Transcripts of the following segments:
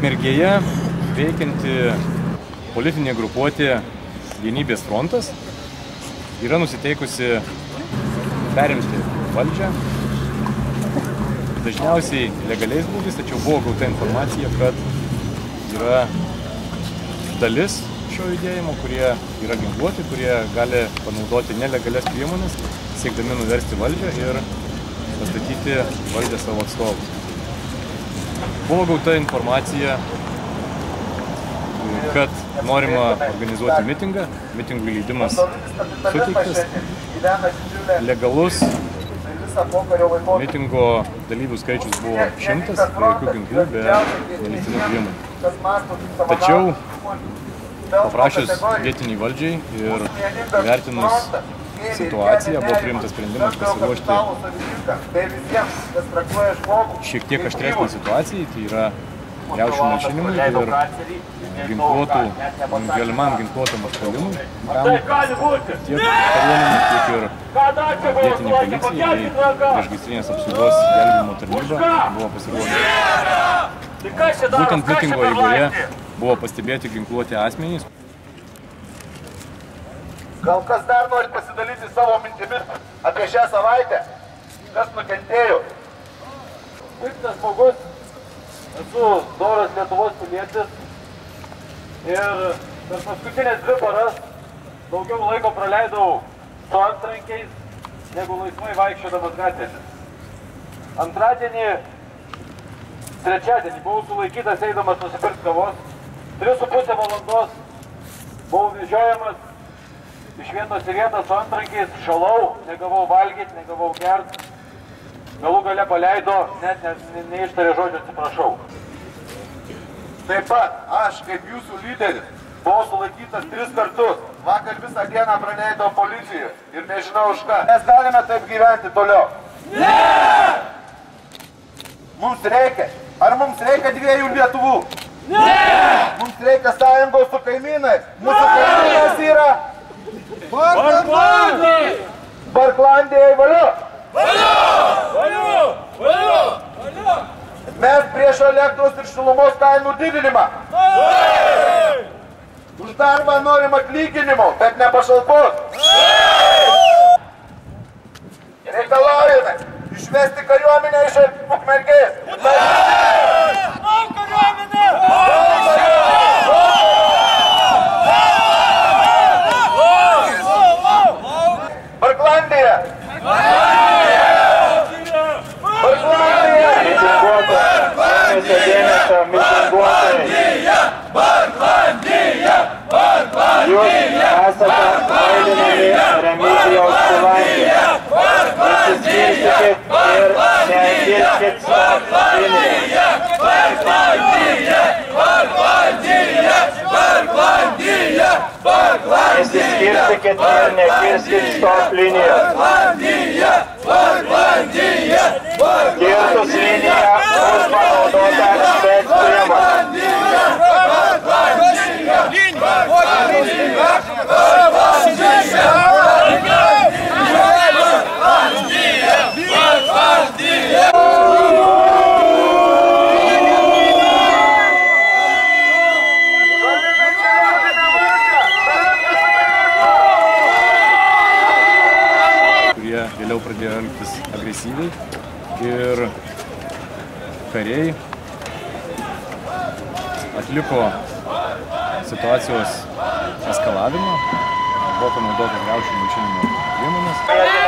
Ukmergėje veikianti politinė grupuotė Vienybės frontas yra nusiteikusi perimti valdžią. Dažniausiai legaliais būdais, tačiau buvo gauta informacija, kad yra dalis šio judėjimo, kurie yra ginkluoti, kurie gali panaudoti nelegalias priemonės, siekdami nuversti valdžią ir pastatyti valdžią savo atstovus. Buvo gauta informacija, kad norima organizuoti mitingą, mitingų leidimas suteiktas, legalus mitingo dalyvių skaičius buvo 100, be jokių ginklų, be medicininių priemonių. Tačiau paprašius vietiniai valdžiai ir vertinus situaciją, buvo priimtas sprendimas pasiruošti šiek tiek aštresnį situacijai, tai yra riaušių malšinimui ir galimam ginkluotam užpuolimui, tiek kariuomenė, tiek ir vietinė policija bei priešgaisrinės apsaugos gelbėjimo tarnyba buvo pasiruošę. Būtent mitingo eigoje buvo pastebėti ginkluoti asmenys. Gal kas dar nori pasidalyti savo mintimis apie šią savaitę, kas nukentėjo? Piktas žmogus, esu doras Lietuvos pilietis ir per paskutinės 2 paras daugiau laiko praleidau su antrankiais, negu laisvai vaikščiodamas gatvėmis. Antradienį, trečiadienį buvau sulaikytas eidamas nusipirkti kavos, 3,5 valandos buvau vežiojamas iš vietos į vietą su antrankiais, šalau, negavau valgyti, negavau gert, galų gale paleido, net neištarė žodžio atsiprašau. Taip pat aš, kaip jūsų lyderis, buvau sulaikytas 3 kartus, vakar visą dieną praleidau policijoje ir nežinau už ką. Mes galime taip gyventi toliau. Ne! Mums reikia. Ar mums reikia 2 Lietuvų? Ne! Mums reikia sąjungos su kaimynais. Mūsų kaimynas yra Barklandija! Barklandija, valio! Valio! Valio! Valio! Valio! Mes prieš elektros ir šilumos kainų didinimą. Už darbą norim atlyginimo, bet ne pašalpos. Reikalaujame išvesti kariuomenę iš Ukmergės. Barklandija! Jūs esate vaidinami Remigijaus Pilaitį. Nesiskirstykit ir nekirskit savo liniją. Nesiskirstykit ir nekirskit stop linijos. Kirtus liniją bus panaudota spec priemonė. Kurie vėliau pradėjo elgtis agresyviai ir kariai atliko situacijos eskalavimą, buvo panaudotas riaušių malšinimo priemonės.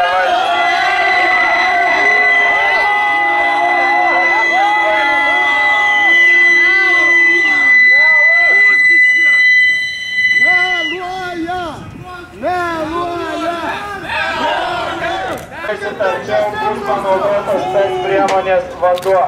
Tačiau bus panaudotas spec priemonės vanduo.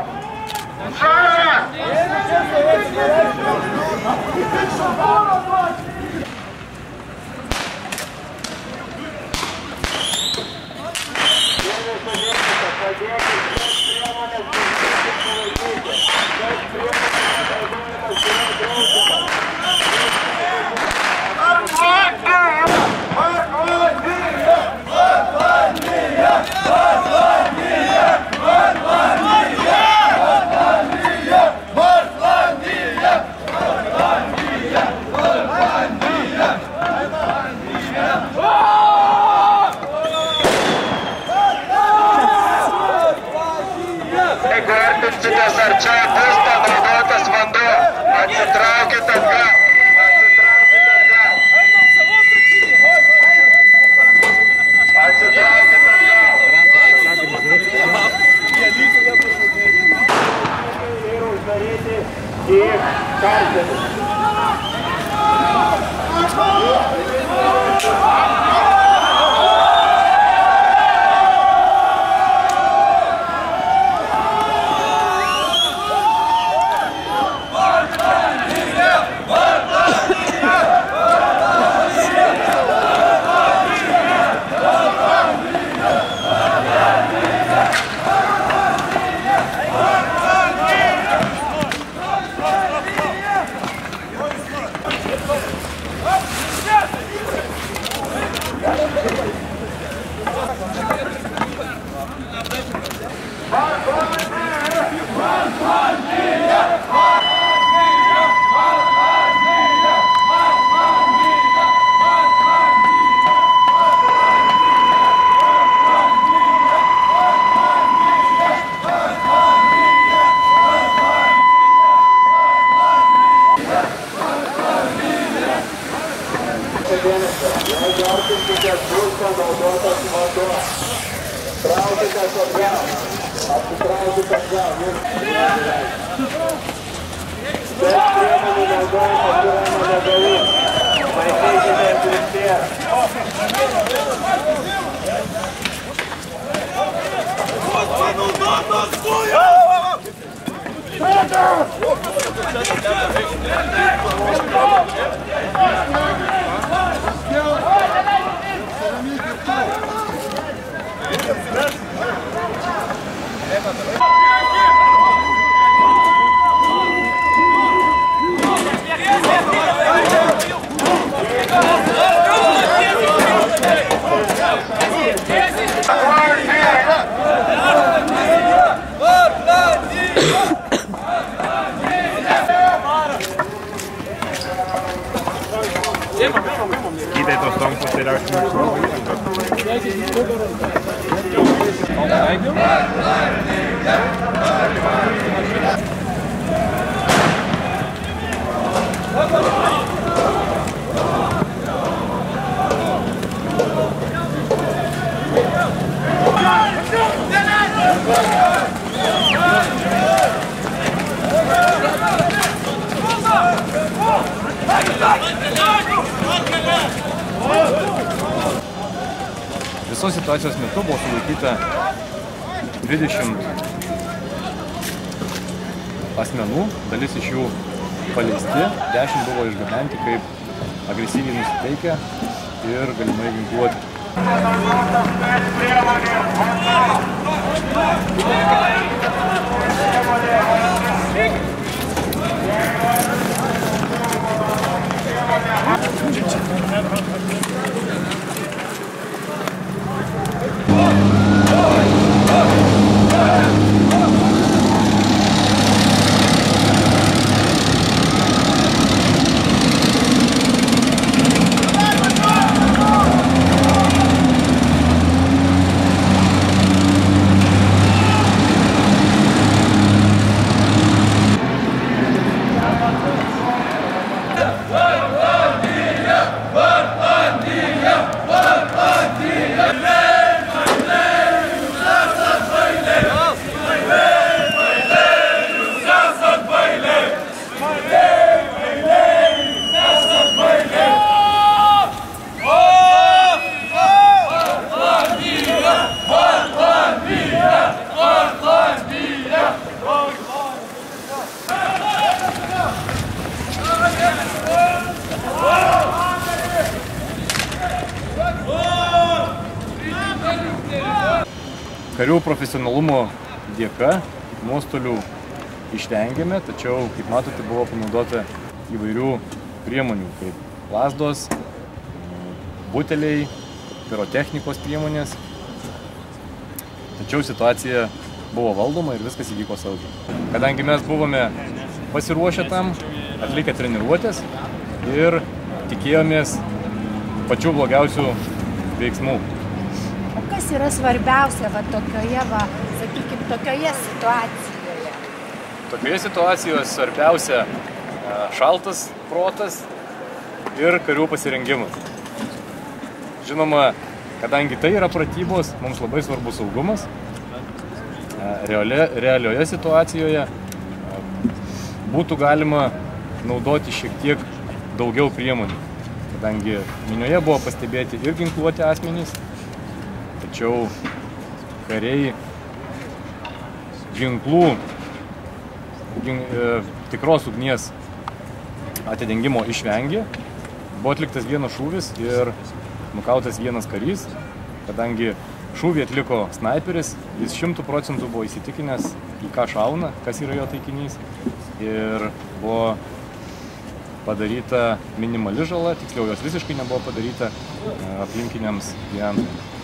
Jeigu artinkitės, bus panaudotas vanduo. Traukitės atgal. Apsitraukite atgal. Spec priemonių naudojimas yra nelegalus. Laikykitės krypties. Panaudotas dujas! Kiitos tuosta tonkkosta teidän Visos situacijos metu buvo sulaikyta 20 asmenų, dalis iš jų paleisti, 10 buvo išgabenti kaip agresyviai nusiteikę ir galimai ginkluoti. Karių profesionalumo dėka nuostolių išvengėme, tačiau, kaip matote, buvo panaudota įvairių priemonių, kaip lazdos, buteliai, pirotechnikos priemonės. Tačiau situacija buvo valdoma ir viskas įvyko saugiai. Kadangi mes buvome pasiruošę tam, atlikę treniruotės ir tikėjomės pačių blogiausių veiksmų. O kas yra svarbiausia tokioje, sakykime, tokioje situacijoje? Tokioje situacijoje svarbiausia šaltas protas ir karių pasirengimas. Žinoma, kadangi tai yra pratybos, mums labai svarbus saugumas. Realioje situacijoje būtų galima naudoti šiek tiek daugiau priemonių, kadangi minioje buvo pastebėti ir ginkluoti asmenys, tačiau kariai ginklų tikros ugnies atidengimo išvengė. Buvo atliktas vienas šūvis ir nukautas vienas karys, kadangi šūvį atliko snaiperis, jis 100% buvo įsitikinęs, į ką šauna, kas yra jo taikinys, ir buvo padaryta minimali žala, tiksliau jos visiškai nebuvo padaryta aplinkiniams gyventojams.